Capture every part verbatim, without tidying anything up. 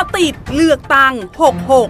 ติดเลือกตั้งหกหก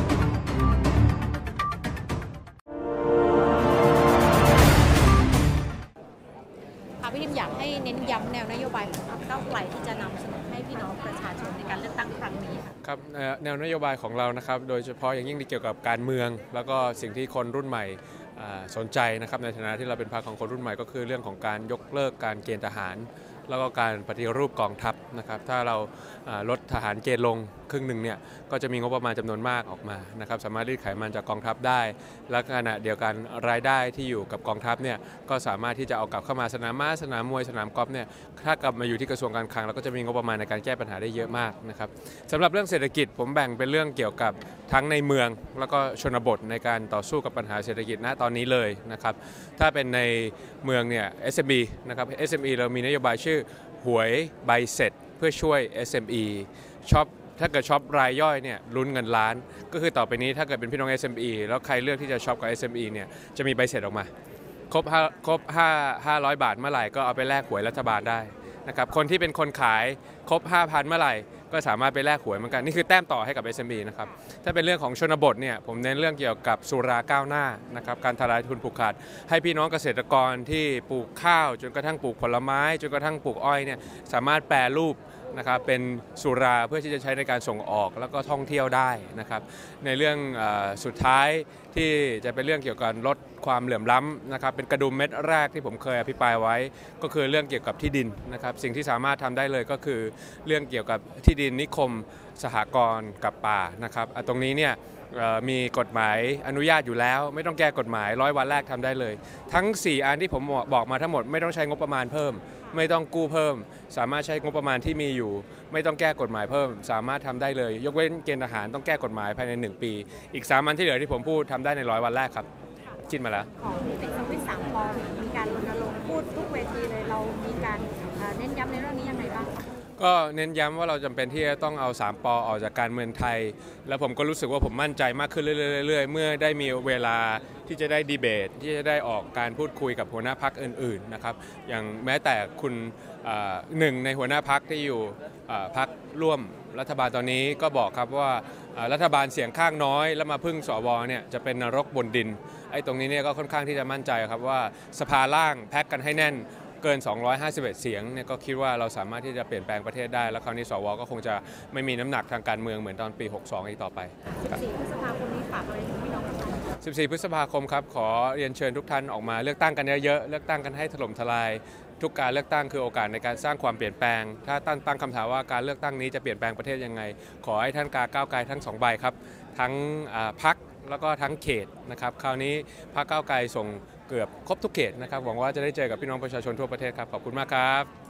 พี่ทิมอยากให้เน้นย้ำแนวนโยบายของพรรคก้าวไกลที่จะนำเสนอให้พี่น้องประชาชนในการเลือกตั้งครั้งนี้ค่ะครับแนวนโยบายของเรานะครับโดยเฉพาะอย่างยิ่งเกี่ยวกับการเมืองแล้วก็สิ่งที่คนรุ่นใหม่สนใจนะครับในฐานะที่เราเป็นพรรคของคนรุ่นใหม่ก็คือเรื่องของการยกเลิกการเกณฑ์ทหารแล้วก็การปฏิรูปกองทัพนะครับถ้าเราลดทหารเกณฑ์ลงครึ่งหนึ่งเนี่ยก็จะมีงบประมาณจำนวนมากออกมานะครับสามารถรีดไขมันจากกองทัพได้และขณะเดียวกันรายได้ที่อยู่กับกองทัพเนี่ยก็สามารถที่จะเอากลับเข้ามาสนามม้าสนามมวยสนามกอล์ฟเนี่ยถ้ากลับมาอยู่ที่กระทรวงการคลังเราก็จะมีงบประมาณในการแก้ปัญหาได้เยอะมากนะครับสำหรับเรื่องเศรษฐกิจผมแบ่งเป็นเรื่องเกี่ยวกับทั้งในเมืองแล้วก็ชนบทในการต่อสู้กับปัญหาเศรษฐกิจณตอนนี้เลยนะครับถ้าเป็นในเมืองเนี่ย เอส เอ็ม อี นะครับ เอส เอ็ม อี เรามีนโยบายชื่อหวยใบเสร็จเพื่อช่วย เอส เอ็ม อี ช็อปถ้าเกิดช็อปรายย่อยเนี่ยลุ้นเงินล้านก็คือต่อไปนี้ถ้าเกิดเป็นพี่น้อง เอส เอ็ม อี แล้วใครเลือกที่จะช็อปกับ เอส เอ็ม อี เนี่ยจะมีใบเสร็จออกมาครบครบห้าร้อยบาทเมื่อไหร่ก็เอาไปแลกหวยรัฐบาลได้นะครับคนที่เป็นคนขายครบ ห้าพัน เมื่อไหร่ก็สามารถไปแลกหวยเหมือนกันนี่คือแต้มต่อให้กับ เอส เอ็ม อี นะครับถ้าเป็นเรื่องของชนบทเนี่ยผมเน้นเรื่องเกี่ยวกับสุราก้าวหน้านะครับการทลายทุนผูกขาดให้พี่น้องเกษตรกรที่ปลูกข้าวจนกระทั่งปลูกผลไม้จนกระทั่งปลูกอ้อยเนี่ยสามารถแปรรูปนะครับเป็นสุราเพื่อที่จะใช้ในการส่งออกแล้วก็ท่องเที่ยวได้นะครับในเรื่องสุดท้ายที่จะเป็นเรื่องเกี่ยวกับลดความเหลื่อมล้ำนะครับเป็นกระดุมเม็ดแรกที่ผมเคยอภิปรายไว้ก็คือเรื่องเกี่ยวกับที่ดินนะครับสิ่งที่สามารถทำได้เลยก็คือเรื่องเกี่ยวกับที่ดินนิคมสหกรณ์กับป่านะครับตรงนี้เนี่ยมีกฎหมายอนุญาตอยู่แล้วไม่ต้องแก้กฎหมายร้อยวันแรกทำได้เลยทั้งสี่อันที่ผมบอกมาทั้งหมดไม่ต้องใช้งบประมาณเพิ่มไม่ต้องกู้เพิ่มสามารถใช้งบประมาณที่มีอยู่ไม่ต้องแก้กฎหมายเพิ่มสามารถทำได้เลยยกเว้นเกณฑ์ทหารต้องแก้กฎหมายภายในหนึ่งปีอีกสามอันที่เหลือที่ผมพูดทำได้ในร้อยวันแรกครับคิดมาแล้วของเด็กสวิตสามปอมีการรณรงค์พูดทุกเวทีเลยเรามีการเน้นย้ำในเรื่องนี้ยังไงบ้างก็เน้นย้ำว่าเราจำเป็นที่จะต้องเอาสามปอออกจากการเมืองไทยแล้วผมก็รู้สึกว่าผมมั่นใจมากขึ้นเรื่อยๆเมื่อได้มีเวลาที่จะได้ดีเบตที่จะได้ออกการพูดคุยกับหัวหน้าพรรคอื่นๆนะครับอย่างแม้แต่คุณหนึ่งในหัวหน้าพรรคที่อยู่พรรคร่วมรัฐบาลตอนนี้ก็บอกครับว่ารัฐบาลเสียงข้างน้อยแล้วมาพึ่งสวเนี่ยจะเป็นนรกบนดินไอ้ตรงนี้เนี่ยก็ค่อนข้างที่จะมั่นใจครับว่าสภาล่างแพ็กกันให้แน่นเกินสองร้อยห้าสิบเอ็ดเสียงเนี่ยก็คิดว่าเราสามารถที่จะเปลี่ยนแปลงประเทศได้แล้วคราวนี้สวก็คงจะไม่มีน้ำหนักทางการเมืองเหมือนตอนปีหกสิบสองอีกต่อไปสิบสี่พฤษภาคมนี้ฝากอะไรถึงพี่น้องประชาชนสิบสี่พฤษภาคมครับขอเรียนเชิญทุกท่านออกมาเลือกตั้งกันเยอะๆเลือกตั้งกันให้ถล่มทลายทุกการเลือกตั้งคือโอกาสในการสร้างความเปลี่ยนแปลงถ้าตั้งตั้งคำถามว่าการเลือกตั้งนี้จะเปลี่ยนแปลงประเทศยังไงขอให้ท่านกาก้าวไกลทั้งสองใบครับทั้งพรรคแล้วก็ทั้งเขตนะครับคราวนี้พรรคก้าวไกลส่งเกือบครบทุกเขตนะครับหวังว่าจะได้เจอกับพี่น้องประชาชนทั่วประเทศครับขอบคุณมากครับ